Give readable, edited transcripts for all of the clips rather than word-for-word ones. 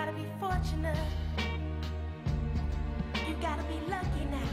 gotta be fortunate. You gotta be lucky now.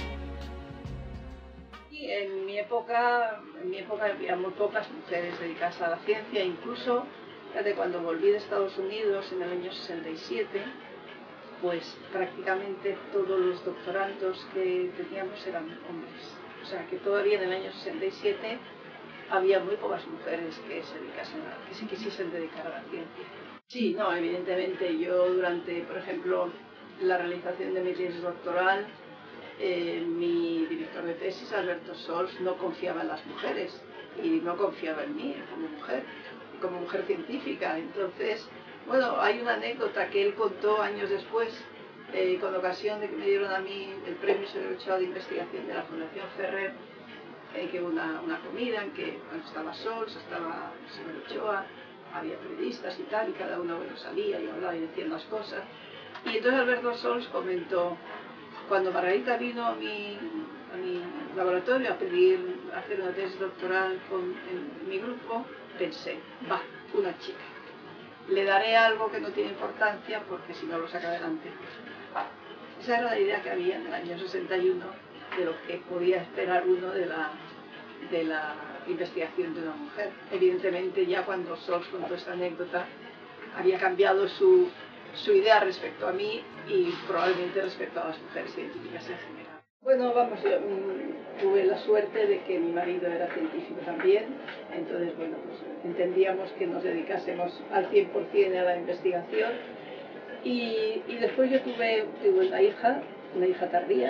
Y en mi época había muy pocas mujeres dedicadas a la ciencia, incluso desde cuando volví de Estados Unidos en el año 67, pues prácticamente todos los doctorandos que teníamos eran hombres. O sea que todavía en el año 67 había muy pocas mujeres que se quisiesen dedicar a la ciencia. Sí, no, evidentemente yo durante, por ejemplo, la realización de mi tesis doctoral, mi director de tesis, Alberto Sols, no confiaba en las mujeres y no confiaba en mí como mujer científica. Entonces, bueno, hay una anécdota que él contó años después, con ocasión de que me dieron a mí el premio Severo Ochoa de investigación de la Fundación Ferrer, que hubo una comida en que estaba Sols, estaba Severo Ochoa, había periodistas y tal, y cada uno salía y hablaba y decía las cosas. Y entonces Alberto Sols comentó: cuando Margarita vino a mi laboratorio a pedir hacer una tesis doctoral en mi grupo, pensé, va, una chica. Le daré algo que no tiene importancia porque si no lo saca adelante. Esa era la idea que había en el año 61 de lo que podía esperar uno de la investigación de una mujer. Evidentemente ya cuando Sols contó esta anécdota había cambiado su idea respecto a mí y probablemente respecto a las mujeres científicas en general. Bueno, vamos, yo tuve la suerte de que mi marido era científico también, entonces, bueno, pues entendíamos que nos dedicásemos al 100% a la investigación y después yo tuve una hija tardía.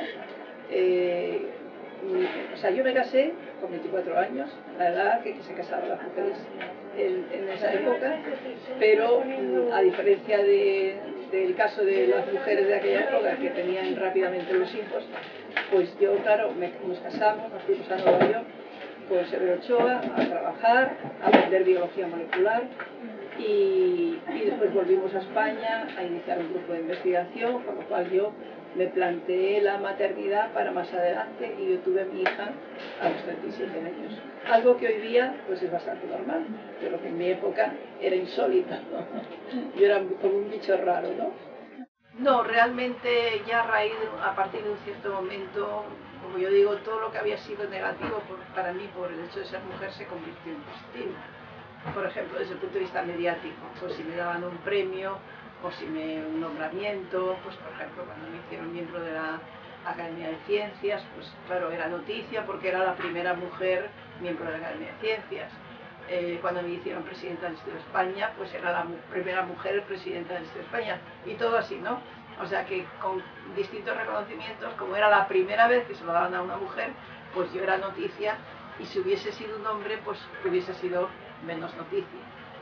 O sea, yo me casé con 24 años, la edad que se casaban las mujeres en esa época, pero a diferencia del caso de las mujeres de aquella época que tenían rápidamente los hijos, pues yo, claro, nos casamos, nos fuimos a Nueva York con Severo Ochoa a trabajar, a aprender biología molecular y después volvimos a España a iniciar un grupo de investigación, con lo cual yo me planteé la maternidad para más adelante y yo tuve a mi hija a los 37 años. Algo que hoy día pues es bastante normal, pero que en mi época era insólito, ¿no? Yo era como un bicho raro, ¿no? No, realmente ya a partir de un cierto momento, como yo digo, todo lo que había sido negativo para mí por el hecho de ser mujer se convirtió en positivo. Por ejemplo, desde el punto de vista mediático, pues si me daban un premio, o si un nombramiento, pues por ejemplo cuando me hicieron miembro de la Academia de Ciencias, pues claro, era noticia porque era la primera mujer miembro de la Academia de Ciencias. Cuando me hicieron presidenta del Instituto de España, pues era la primera mujer presidenta del Instituto de España, y todo así, ¿no? O sea que con distintos reconocimientos, como era la primera vez que se lo daban a una mujer, pues yo era noticia, y si hubiese sido un hombre, pues hubiese sido menos noticia.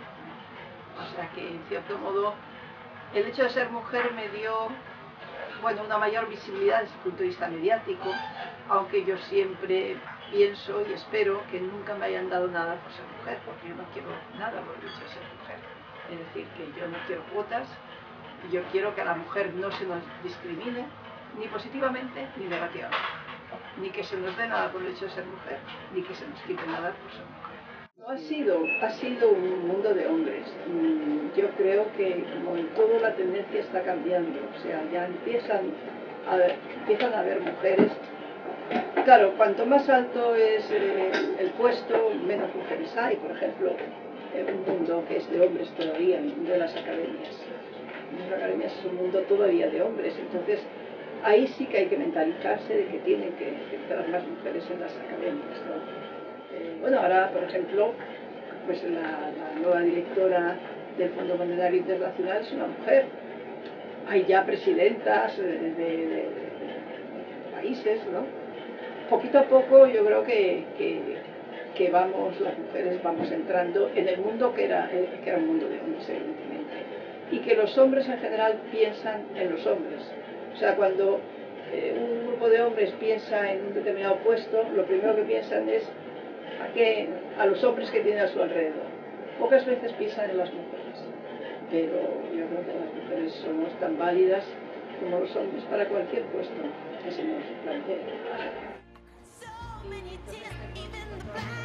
O sea que en cierto modo el hecho de ser mujer me dio, bueno, una mayor visibilidad desde el punto de vista mediático, aunque yo siempre pienso y espero que nunca me hayan dado nada por ser mujer, porque yo no quiero nada por el hecho de ser mujer. Es decir, que yo no quiero cuotas, yo quiero que a la mujer no se nos discrimine, ni positivamente ni negativamente, ni que se nos dé nada por el hecho de ser mujer, ni que se nos quite nada por ser mujer. Ha sido un mundo de hombres. Yo creo que como en todo la tendencia está cambiando, o sea, ya empiezan a haber mujeres. Claro, cuanto más alto es el puesto, menos mujeres hay. Por ejemplo, en un mundo que es de hombres todavía, el mundo de las academias. Las academias es un mundo todavía de hombres, entonces ahí sí que hay que mentalizarse de que tienen que entrar más mujeres en las academias, ¿no? Bueno, ahora, por ejemplo, pues la nueva directora del Fondo Monetario Internacional es una mujer. Hay ya presidentas de países, ¿no? Poquito a poco yo creo que las mujeres vamos entrando en el mundo que era un mundo de hombres, evidentemente. Y que los hombres en general piensan en los hombres. O sea, cuando un grupo de hombres piensa en un determinado puesto, lo primero que piensan es a los hombres que tienen a su alrededor. Pocas veces piensan en las mujeres, pero yo creo que las mujeres somos tan válidas como los hombres para cualquier puesto que se nos plantee.